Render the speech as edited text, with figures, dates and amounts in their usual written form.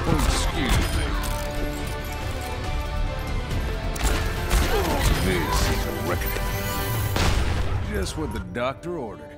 Excuse me. This is a reckoning. Just what the doctor ordered.